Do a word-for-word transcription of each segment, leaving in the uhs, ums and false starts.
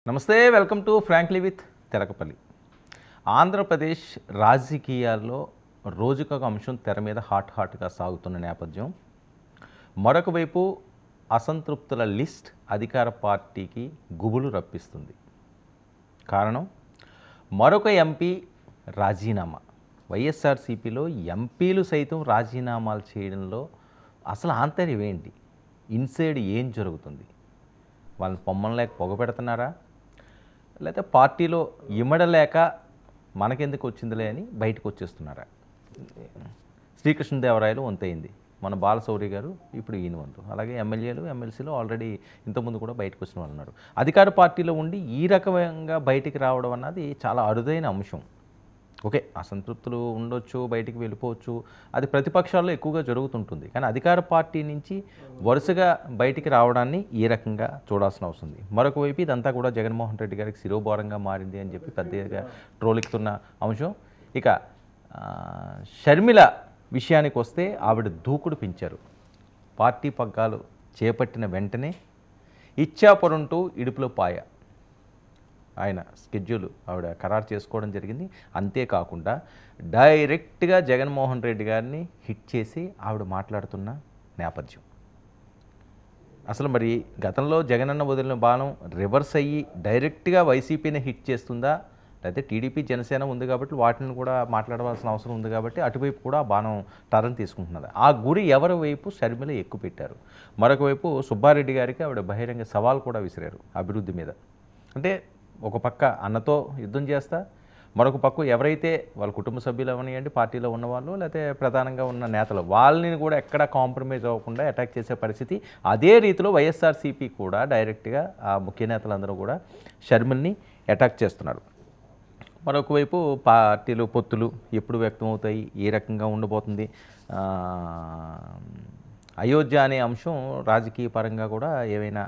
నమస్తే, welcome to frankly with Telakapalli. Andhra Pradesh రాజకీయాల్లో రోజుకొక అంశం తెర మీద హాట్ హాట్గా సాగుతున్న నేపథ్యం, మరొక వైపు అసంతృప్తుల లిస్ట్ అధికార పార్టీకి గుబులు రప్పిస్తుంది. కారణం, మరొక ఎంపీ రాజీనామా. వైఎస్ఆర్సీపీలో ఎంపీలు సైతం రాజీనామాలు చేయడంలో అసలు ఆంతర్యం ఏంటి? ఇన్సైడ్ ఏం జరుగుతుంది? వాళ్ళని పొమ్మలేక పొగ పెడుతున్నారా, లేకపోతే పార్టీలో ఇమడలేక మనకెందుకు వచ్చిందిలే అని బయటకు వచ్చేస్తున్నారా? శ్రీకృష్ణదేవరాయలు వంతైంది, మన బాలశౌరి గారు ఇప్పుడు ఈయన వంతు, అలాగే ఎమ్మెల్యేలు ఎమ్మెల్సీలు ఆల్రెడీ ఇంతకుముందు కూడా బయటకు వచ్చిన వాళ్ళు ఉన్నారు. అధికార పార్టీలో ఉండి ఈ రకంగా బయటికి రావడం అన్నది చాలా అరుదైన అంశం. ఓకే, అసంతృప్తులు ఉండొచ్చు, బయటికి వెళ్ళిపోవచ్చు, అది ప్రతిపక్షాల్లో ఎక్కువగా జరుగుతుంటుంది. కానీ అధికార పార్టీ నుంచి వరుసగా బయటికి రావడాన్ని ఈ రకంగా చూడాల్సిన అవసరం ఉంది. మరొక వైపు ఇదంతా కూడా జగన్మోహన్ రెడ్డి గారికి శిరోభారంగా మారింది అని చెప్పి పెద్దగా ట్రోలెక్కుతున్న అంశం. ఇక షర్మిల విషయానికి వస్తే ఆవిడ దూకుడు పెంచారు. పార్టీ పగ్గాలు చేపట్టిన వెంటనే ఇచ్చాపురంటూ ఇడుపులో పాయ ఆయన స్కెడ్యూల్ ఆవిడ ఖరారు చేసుకోవడం జరిగింది. అంతేకాకుండా డైరెక్ట్గా జగన్మోహన్ రెడ్డి గారిని హిట్ చేసి ఆవిడ మాట్లాడుతున్న నేపథ్యం. అసలు మరి గతంలో జగనన్న వదిలిన బాణం రివర్స్ అయ్యి డైరెక్ట్గా వైసీపీని హిట్ చేస్తుందా, లేకపోతే టీడీపీ జనసేన ఉంది కాబట్టి వాటిని కూడా మాట్లాడవలసిన అవసరం ఉంది కాబట్టి అటువైపు కూడా బాణం టర్న్ తీసుకుంటున్నది. ఆ గురి ఎవరి వైపు షర్మిల ఎక్కువ పెట్టారు. మరొక వైపు సుబ్బారెడ్డి గారికి ఆవిడ బహిరంగ సవాల్ కూడా విసిరారు అభివృద్ధి మీద. అంటే ఒక పక్క అన్నతో యుద్ధం చేస్తా, మరొక పక్క ఎవరైతే వాళ్ళ కుటుంబ సభ్యులు అవనివ్వండి, పార్టీలో ఉన్నవాళ్ళు, లేకపోతే ప్రధానంగా ఉన్న నేతలు, వాళ్ళని కూడా ఎక్కడ కాంప్రమైజ్ అవ్వకుండా అటాక్ చేసే పరిస్థితి. అదే రీతిలో వైఎస్ఆర్సీపీ కూడా డైరెక్ట్గా ఆ ముఖ్య నేతలందరూ కూడా షర్మిల్ని అటాక్ చేస్తున్నారు. మరొక వైపు పార్టీలు పొత్తులు ఎప్పుడు వ్యక్తమవుతాయి, ఏ రకంగా ఉండబోతుంది, అయోధ్య అనే అంశం రాజకీయ పరంగా కూడా ఏమైనా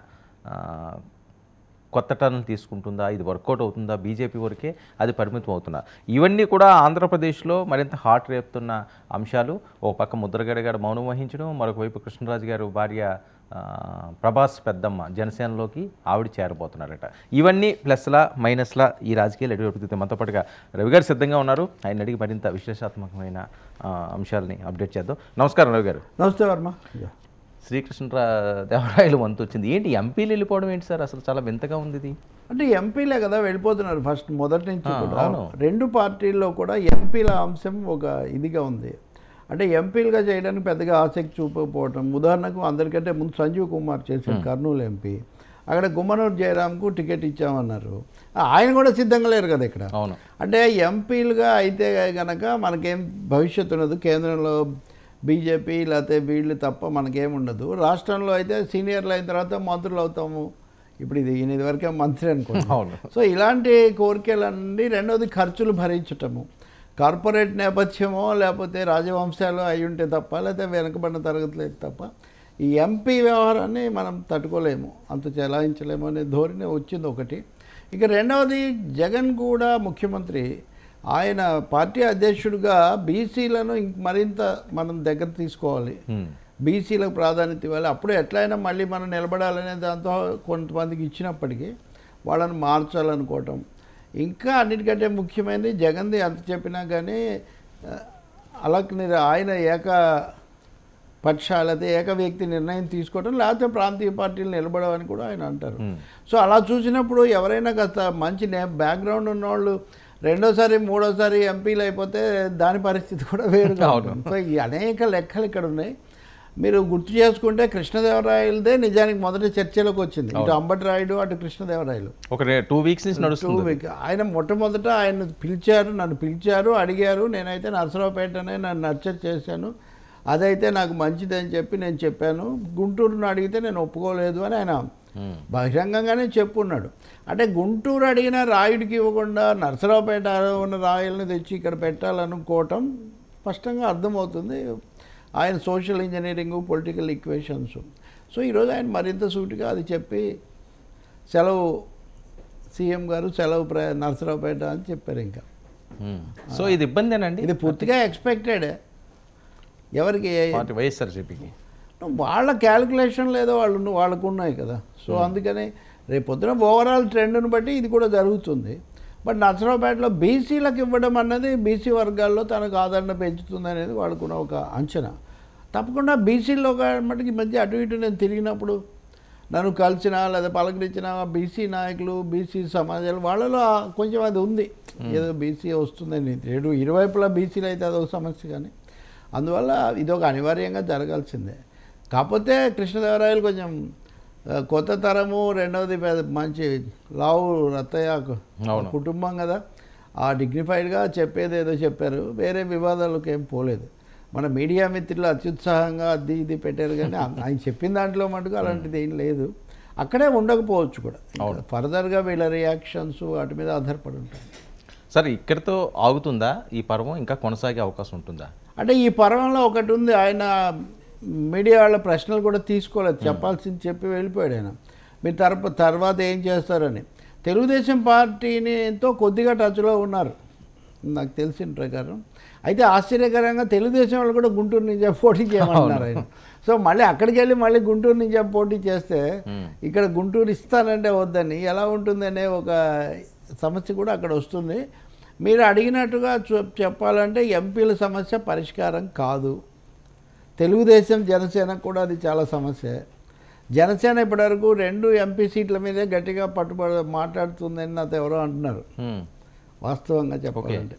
కొత్త టర్న్ తీసుకుంటుందా, ఇది వర్కౌట్ అవుతుందా, బీజేపీ వరకే అది పరిమితం అవుతుందా, ఇవన్నీ కూడా ఆంధ్రప్రదేశ్లో మరింత హాట్ రేపుతున్న అంశాలు. ఓ పక్క ముద్రగడ గారు మౌనం వహించడం, మరొక వైపు కృష్ణరాజు గారు భార్య ప్రభాస్ పెద్దమ్మ జనసేనలోకి ఆవిడ చేరబోతున్నారట. ఇవన్నీ ప్లస్లా మైనస్లా ఈ రాజకీయాలు ఎటువంటి మనతో పాటుగా రవి గారు సిద్ధంగా ఉన్నారు. ఆయన అడిగి మరింత విశ్లేషాత్మకమైన అంశాలని అప్డేట్ చేద్దాం. నమస్కారం రవి గారు. నమస్తే వర్మ. శ్రీకృష్ణదేవరాయలు వంతు వచ్చింది ఏంటి? ఎంపీలు వెళ్ళిపోవడం ఏంటి సార్? అసలు చాలా వింతగా ఉంది ఇది. అంటే ఎంపీలే కదా వెళ్ళిపోతున్నారు ఫస్ట్ మొదటి నుంచి కూడా. రెండు పార్టీల్లో కూడా ఎంపీల అంశం ఒక ఇదిగా ఉంది. అంటే ఎంపీలుగా చేయడానికి పెద్దగా ఆసక్తి చూపకపోవటం. ఉదాహరణకు అందరికంటే ముందు సంజీవ్ కుమార్ చేశారు కర్నూలు ఎంపీ, అక్కడ గుమ్మనూరు జయరాంకు టికెట్ ఇచ్చామన్నారు. ఆయన కూడా సిద్ధంగా లేరు కదా ఇక్కడ. అవును, అంటే ఎంపీలుగా అయితే కనుక మనకేం భవిష్యత్తు ఉండదు, కేంద్రంలో బీజేపీ లేకపోతే వీళ్ళు తప్ప మనకేముండదు. రాష్ట్రంలో అయితే సీనియర్లు అయిన తర్వాత మంత్రులు అవుతాము. ఇప్పుడు ఇది ఈయన ఇదివరకే మంత్రి అనుకోండి. సో ఇలాంటి కోరికలన్నీ. రెండవది ఖర్చులు భరించటము, కార్పొరేట్ నేపథ్యమో లేకపోతే రాజవంశాలు అయి ఉంటే తప్ప, లేకపోతే వెనకబడిన తరగతులు తప్ప ఈ ఎంపీ వ్యవహారాన్ని మనం తట్టుకోలేము, అంత చెలాయించలేము అనే ధోరణి వచ్చింది ఒకటి. ఇక రెండవది జగన్ కూడా ముఖ్యమంత్రి, ఆయన పార్టీ అధ్యక్షుడిగా బీసీలను మరింత మనం దగ్గర తీసుకోవాలి, బీసీలకు ప్రాధాన్యత ఇవ్వాలి, అప్పుడు ఎట్లయినా మళ్ళీ మనం నిలబడాలనే దాంతో కొంతమందికి ఇచ్చినప్పటికీ వాళ్ళని మార్చాలనుకోవటం. ఇంకా అన్నిటికంటే ముఖ్యమైనది జగన్ది ఎంత చెప్పినా కానీ అలా ఆయన ఏక పక్షాలైతే ఏక వ్యక్తి నిర్ణయం తీసుకోవటం, లేకపోతే ప్రాంతీయ పార్టీలు నిలబడవని కూడా ఆయన అంటారు. సో అలా చూసినప్పుడు ఎవరైనా కాస్త మంచి నే బ్యాక్గ్రౌండ్ ఉన్నవాళ్ళు రెండోసారి మూడోసారి ఎంపీలు అయిపోతే దాని పరిస్థితి కూడా వేరుగా ఉంటుంది. సో ఈ అనేక లెక్కలు ఇక్కడ ఉన్నాయి. మీరు గుర్తు చేసుకుంటే కృష్ణదేవరాయలదే నిజానికి మొదటి చర్చలోకి వచ్చింది. ఇటు అంబటి రాయుడు, అటు కృష్ణదేవరాయలు. ఒక టూ వీక్స్ నుంచి నడుస్తుంది. టూ వీక్ ఆయన మొట్టమొదట ఆయన పిలిచారు, నన్ను పిలిచారు, అడిగారు. నేనైతే నరసరావుపేటనే నన్ను నర్చర్ చేశాను, అదైతే నాకు మంచిదని చెప్పి నేను చెప్పాను. గుంటూరును అడిగితే నేను ఒప్పుకోలేదు అని ఆయన బహిరంగంగానే చెప్పున్నాడు. అంటే గుంటూరు అడిగిన రాయుడికి ఇవ్వకుండా నరసరావుపేట ఉన్న రాయల్ని తెచ్చి ఇక్కడ పెట్టాలనుకోవటం స్పష్టంగా అర్థమవుతుంది. ఆయన social engineering, political equations. So ఈరోజు ఆయన మరింత సూటిగా అది చెప్పి సెలవు, సీఎం గారు సెలవు ప్ర నరసరావుపేట అని చెప్పారు. ఇంకా సో ఇది ఇబ్బందేనండి, ఇది పూర్తిగా ఎక్స్పెక్టెడే. ఎవరికి? వైఎస్ఆర్సీపీకి. వాళ్ళ క్యాలిక్యులేషన్లు ఏదో వాళ్ళు వాళ్ళకు ఉన్నాయి కదా. సో అందుకని రేపు పొద్దున ఓవరాల్ ట్రెండ్ను బట్టి ఇది కూడా జరుగుతుంది. బట్ నర్సరావుపేటలో బీసీలకు ఇవ్వడం అన్నది బీసీ వర్గాల్లో తనకు ఆదరణ పెంచుతుంది అనేది వాడుకున్న ఒక అంచనా. తప్పకుండా బీసీల్లో ఒక మటుకు ఈ మధ్య అటు ఇటు నేను తిరిగినప్పుడు నన్ను కలిసిన లేదా పలకరించిన బీసీ నాయకులు, బీసీ సమాజాలు వాళ్ళలో కొంచెం అది ఉంది, ఏదో బీసీ వస్తుందని. ఏడు ఇరువైపులా బీసీలు అయితే అదొక సమస్య, కానీ అందువల్ల ఇదొక అనివార్యంగా జరగాల్సిందే. కాకపోతే కృష్ణదేవరాయలు కొంచెం కొత్త తరము, రెండవది మంచి లావు రత్తయ్య కుటుంబం కదా, ఆ డిగ్నిఫైడ్గా చెప్పేది ఏదో చెప్పారు, వేరే వివాదాలకు ఏం పోలేదు. మన మీడియా మిత్రులు అత్యుత్సాహంగా అది ఇది పెట్టారు, కానీ ఆయన చెప్పిన దాంట్లో మటుకు అలాంటిది ఏం లేదు. అక్కడే ఉండకపోవచ్చు కూడా, ఫర్దర్గా వీళ్ళ రియాక్షన్స్ వాటి మీద ఆధారపడి ఉంటాయి. సరే, ఇక్కడితో ఆగుతుందా ఈ పర్వం, ఇంకా కొనసాగే అవకాశం ఉంటుందా? అంటే ఈ పర్వంలో ఒకటి ఉంది, ఆయన మీడియా వాళ్ళ ప్రశ్నలు కూడా తీసుకోలేదు, చెప్పాల్సింది చెప్పి వెళ్ళిపోయాడు ఆయన. మీరు తర్వా తర్వాత ఏం చేస్తారని. తెలుగుదేశం పార్టీని ఎంతో కొద్దిగా టచ్లో ఉన్నారు నాకు తెలిసిన ప్రకారం. అయితే ఆశ్చర్యకరంగా తెలుగుదేశం వాళ్ళు కూడా గుంటూరు నుంచి పోటీ చేయమంటున్నారు ఆయన. సో మళ్ళీ అక్కడికి వెళ్ళి మళ్ళీ గుంటూరు నుంచి పోటీ చేస్తే ఇక్కడ గుంటూరు ఇస్తానంటే వద్దని ఎలా ఉంటుందనే ఒక సమస్య కూడా అక్కడ వస్తుంది. మీరు అడిగినట్టుగా చెప్పాలంటే ఎంపీల సమస్య పరిష్కారం కాదు. తెలుగుదేశం జనసేన కూడా అది చాలా సమస్య. జనసేన ఇప్పటివరకు రెండు ఎంపీ సీట్ల మీదే గట్టిగా పట్టుబడి మాట్లాడుతుందని నాతో ఎవరో అంటున్నారు, వాస్తవంగా చెప్పాలంటే.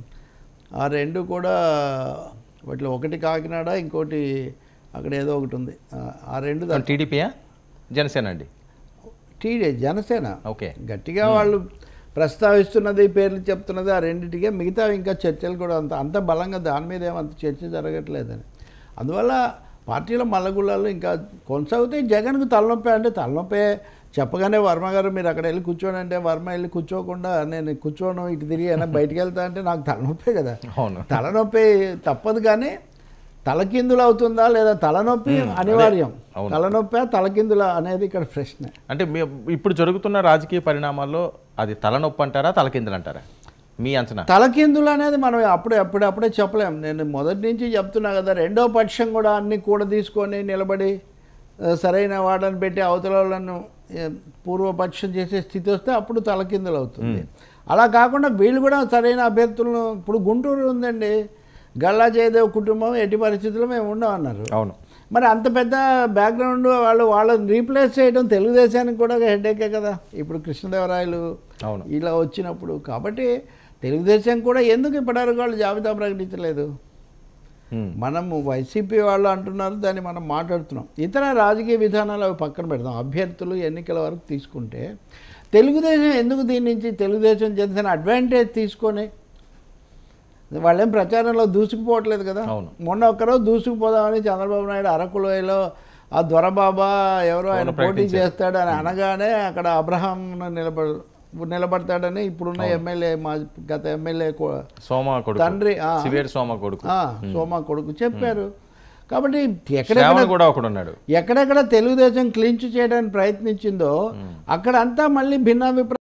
ఆ రెండు కూడా వాటిలో ఒకటి కాకినాడ, ఇంకోటి అక్కడ ఏదో ఒకటి ఉంది. ఆ రెండు టీడీపీయా జనసేన అండి? టీడీ జనసేన ఓకే, గట్టిగా వాళ్ళు ప్రస్తావిస్తున్నది, పేర్లు చెప్తున్నది ఆ రెండింటికే. మిగతా ఇంకా చర్చలు కూడా అంత అంత బలంగా దాని మీద ఏమంత చర్చ జరగట్లేదని. అందువల్ల పార్టీలో మల్లగుళ్ళాలు ఇంకా కొనసాగుతాయి. జగన్కు తలనొప్పి అంటే తలనొప్పే చెప్పగానే వర్మ గారు మీరు అక్కడ వెళ్ళి కూర్చోండి అంటే వర్మ వెళ్ళి కూర్చోకుండా నేను కూర్చోను ఇటు తిరిగి అయినా బయటికి వెళ్తా అంటే నాకు తలనొప్పే కదా. తలనొప్పి తప్పదు, కానీ తలకిందులు అవుతుందా లేదా తలనొప్పి అనివార్యం. తలనొప్పి తలకిందుల అనేది ఇక్కడ ప్రశ్న. అంటే ఇప్పుడు జరుగుతున్న రాజకీయ పరిణామాల్లో అది తలనొప్పి అంటారా, తలకిందులు అంటారా మీ అంచనా? తలకిందులు అనేది మనం అప్పుడే అప్పుడే అప్పుడే చెప్పలేం. నేను మొదటి నుంచి చెప్తున్నా కదా, రెండో పక్షం కూడా అన్ని కూడా తీసుకొని నిలబడి సరైన వాడని పెట్టి అవతల వాళ్ళను పూర్వపక్షం చేసే స్థితి వస్తే అప్పుడు తలకిందులు అవుతుంది. అలా కాకుండా వీళ్ళు కూడా సరైన అభ్యర్థులను, ఇప్పుడు గుంటూరు ఉందండి, గల్లా జయదేవ్ కుటుంబం ఎట్టి పరిస్థితుల్లో మేము ఉండమన్నారు. అవును, మరి అంత పెద్ద బ్యాక్గ్రౌండ్ వాళ్ళు వాళ్ళని రీప్లేస్ చేయడం తెలుగుదేశానికి కూడా హెడేకే కదా ఇప్పుడు కృష్ణదేవరాయలు ఇలా వచ్చినప్పుడు. కాబట్టి తెలుగుదేశం కూడా ఎందుకు ఇప్పటివరకు వాళ్ళు జాబితా ప్రకటించలేదు? మనము వైసీపీ వాళ్ళు అంటున్నారు, దాన్ని మనం మాట్లాడుతున్నాం. ఇతర రాజకీయ విధానాలు అవి పక్కన పెడతాం. అభ్యర్థులు ఎన్నికల వరకు తీసుకుంటే తెలుగుదేశం ఎందుకు దీని నుంచి తెలుగుదేశం జనసేన అడ్వాంటేజ్ తీసుకొని వాళ్ళేం ప్రచారంలో దూసుకుపోవట్లేదు కదా. మొన్న ఒక్కరోజు దూసుకుపోదామని చంద్రబాబు నాయుడు అరకులోయలో ఆ దొరబాబా ఎవరో ఆయన పోటీ చేస్తాడని అనగానే అక్కడ అబ్రహాం నిలబడు నిలబడతాడని ఇప్పుడున్న ఎమ్మెల్యే మా గత ఎమ్మెల్యే తండ్రి సోమ కొడుకు సోమ కొడుకు చెప్పారు. కాబట్టి ఎక్కడెక్కడ ఎక్కడెక్కడ తెలుగుదేశం క్లించ్ చేయడానికి ప్రయత్నించిందో అక్కడంతా మళ్ళీ భిన్నాభిప్రాయం